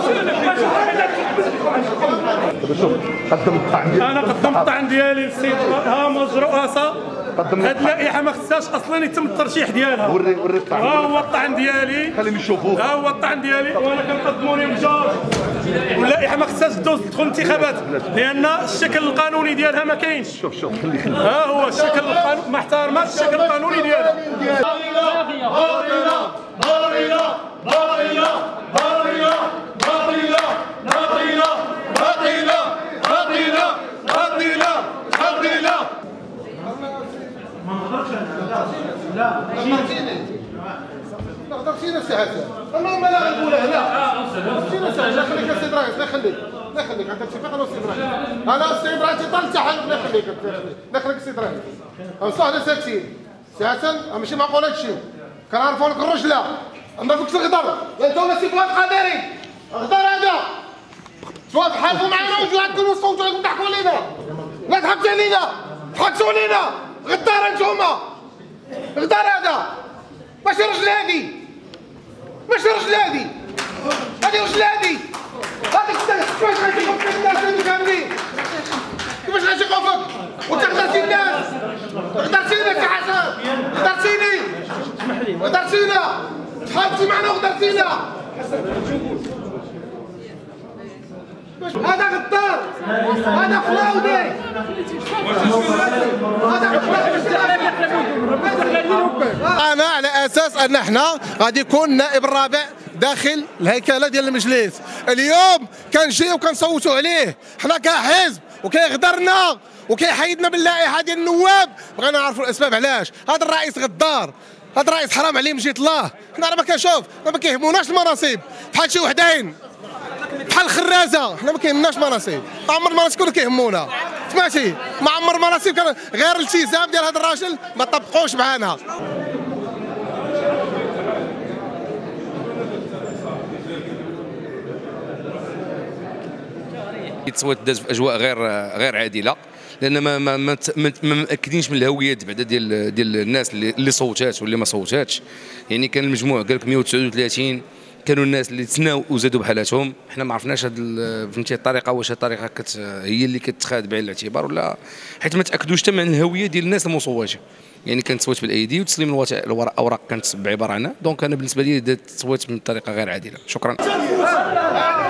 شوف قدم الطعن ديالي، انا قدمت الطعن ديالي للسيد ها مجرؤه. هاد اللائحه ما خصهاش اصلا يتم الترشيح ديالها. وري الطعن. ها هو الطعن ديالي، خليهم يشوفوه. ها هو الطعن ديالي وانا كنقدموا لهم بجوج. واللائحه ما خصهاش تدخل الانتخابات لان الشكل القانوني ديالها ما كاينش. شوف خلي ها هو الشكل القانوني ما احترمش الشكل القانوني ديالها. نقدر مشينا سي حسن المهم لا نقولها هنا مشينا سي حسن خليك السيد رئيس لا يخليك انت تشوف انا السيد رئيس انا السيد رئيس طلع حالك لا يخليك السيد رئيس صح ساكتين سي حسن ماشي معقول هادشي كنعرفوا لك الرجله ما فيكش الغدر انت ولا سي فؤاد قادري غدر هذا سواء تحالفوا معنا وجوهاتكم وصوتوا عليكم تضحكوا علينا لا تضحكوا علينا تحكسوا علينا غدار انتوما غدار هذا ماشي رجل هادي ماشي رجل هادي هادي رجل هادي كيفاش غيثيقوا فيك الناس هادو كاملين كيفاش غيثيقوا فيك وانت غدرتي الناس غدرتينا سي حسن غدرتينا تحالفتي معنا وغدرتينا هذا غدار هذا فلاودي انا على اساس ان احنا غادي يكون النائب الرابع داخل الهيكله ديال المجلس اليوم كنجيو وكنصوتوا عليه حنا كحزب وكيغدرنا وكيحيدنا باللائحه ديال النواب بغينا نعرفوا الاسباب علاش هذا الرئيس غدار هذا الرئيس حرام عليه من جهه الله حنا راه ما كنشوف ما كيهموناش المناصب بحال شي وحدين بحال الخرازه حنا ما كيهمناش مناصب ما عمر المناصب كلهم كيهمونا سمعتي ما عمر المناصب كان غير الالتزام ديال هذا الراجل ما طبقوش معنا التصويت داز في اجواء غير عادله لان ما مأكدينش من الهويات بعدا ديال الناس اللي صوتات واللي ما صوتاتش يعني كان المجموع قال لك 139 كانوا الناس اللي تسناو وزادوا بحالاتهم حنا ما عرفناش فهمتي الطريقه واش الطريقه هي اللي كتخاد بعين الاعتبار ولا حيت ما تاكدوش حتى من الهويه ديال الناس المصوته يعني كان تصويت بالايدي وتسليم الاوراق كانت بعباره عنها دونك انا بالنسبه لي دات التصويت من طريقه غير عادله شكرا